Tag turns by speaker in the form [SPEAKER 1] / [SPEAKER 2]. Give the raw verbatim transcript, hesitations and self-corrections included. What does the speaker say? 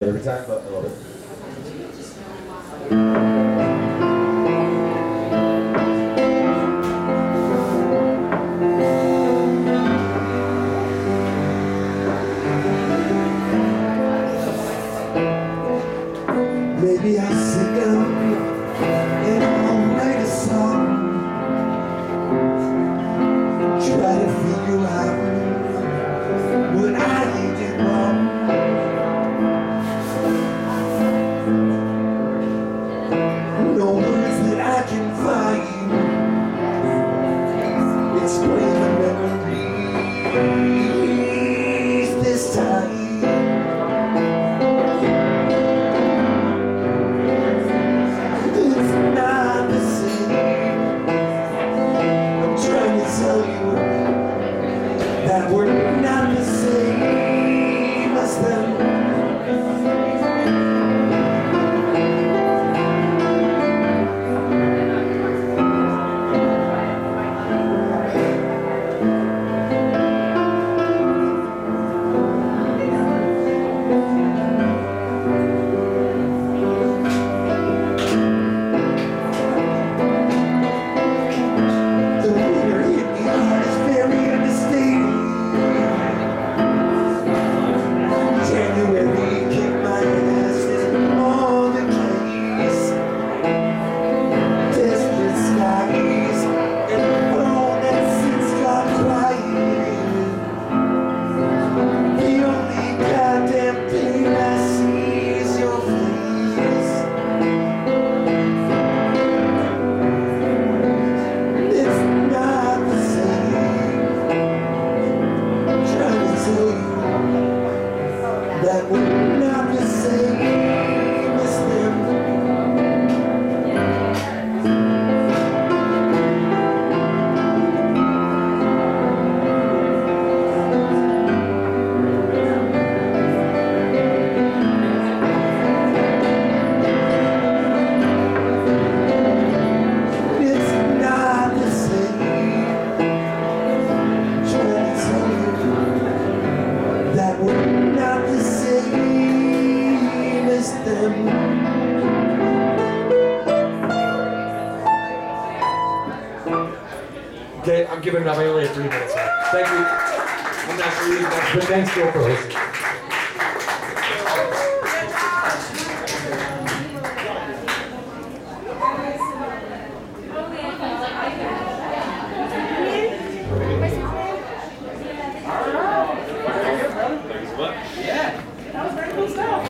[SPEAKER 1] Every time, but I love it.
[SPEAKER 2] Maybe I'll sit down and I'll write a song, try to figure out what I did wrong. No words that I can find explain the memories this time. That we're not the same as them. The winter hit me hard is very understated. January kicked my ass in all the case. Desperate skies and a phone that since got quiet. The only goddamn thing I see is your face. It's not the same. I'm trying to tell you that we're not the same as them. It's not the same. I'm trying to tell you that we're not the same as them.
[SPEAKER 1] Okay, I'm giving it up. I only have three minutes left. Thank you. I'm not sure you, but thanks, Joe, for hosting.